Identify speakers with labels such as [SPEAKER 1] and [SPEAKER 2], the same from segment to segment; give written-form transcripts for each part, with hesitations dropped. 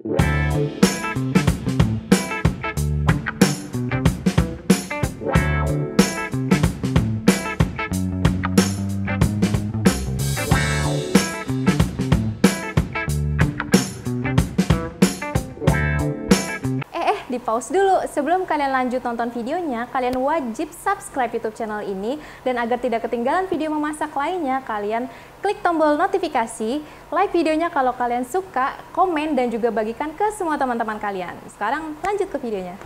[SPEAKER 1] Di pause dulu, sebelum kalian lanjut nonton videonya, kalian wajib subscribe YouTube channel ini, dan agar tidak ketinggalan video memasak lainnya, kalian klik tombol notifikasi, like videonya kalau kalian suka, komen, dan juga bagikan ke semua teman-teman kalian. Sekarang lanjut ke videonya.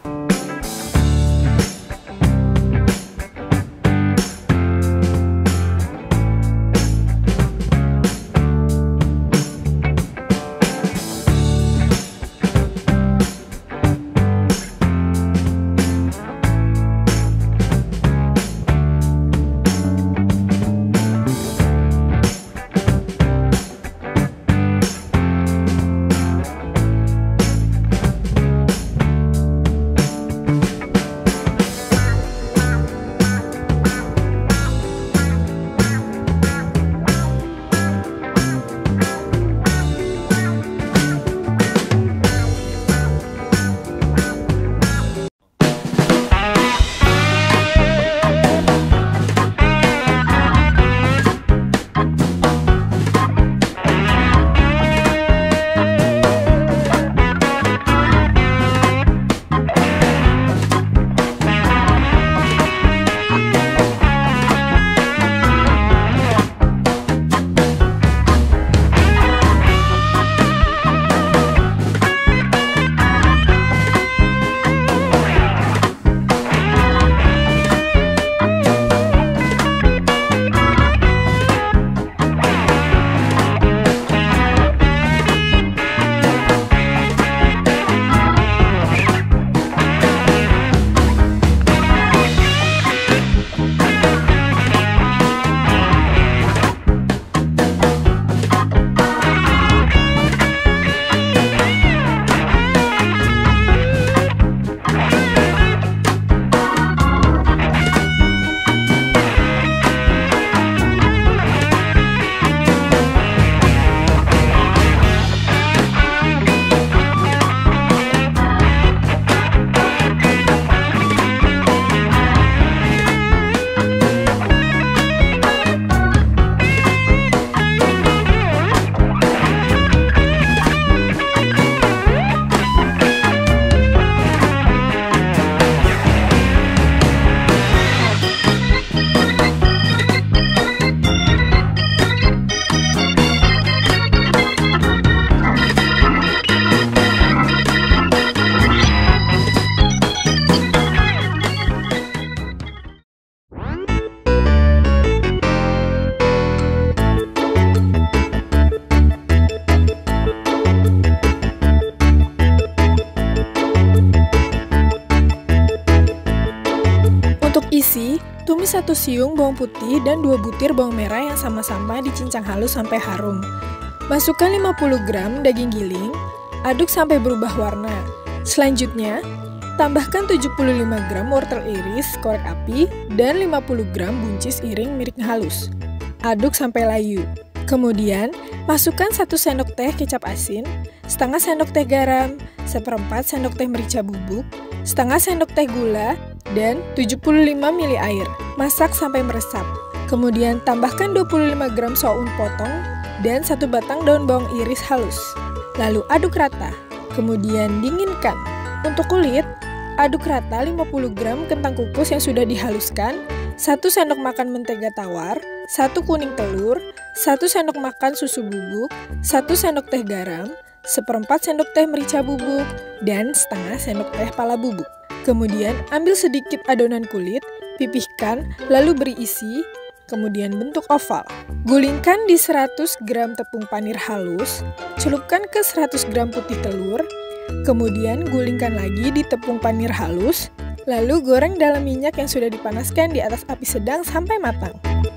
[SPEAKER 2] Isi, tumis 1 siung bawang putih dan 2 butir bawang merah yang sama-sama dicincang halus sampai harum. Masukkan 50 gram daging giling, aduk sampai berubah warna. Selanjutnya, tambahkan 75 gram wortel iris, korek api, dan 50 gram buncis iring miring halus. Aduk sampai layu. Kemudian, masukkan 1 sendok teh kecap asin, setengah sendok teh garam, 1/4 sendok teh merica bubuk, setengah sendok teh gula, dan 75 ml air. Masak sampai meresap. Kemudian tambahkan 25 gram soun potong dan 1 batang daun bawang iris halus. Lalu aduk rata. Kemudian dinginkan. Untuk kulit, aduk rata 50 gram kentang kukus yang sudah dihaluskan, 1 sendok makan mentega tawar, 1 kuning telur, 1 sendok makan susu bubuk, 1 sendok teh garam, 1/4 sendok teh merica bubuk, dan setengah sendok teh pala bubuk. Kemudian ambil sedikit adonan kulit, pipihkan, lalu beri isi, kemudian bentuk oval. Gulingkan di 100 gram tepung panir halus, celupkan ke 100 gram putih telur, kemudian gulingkan lagi di tepung panir halus, lalu goreng dalam minyak yang sudah dipanaskan di atas api sedang sampai matang.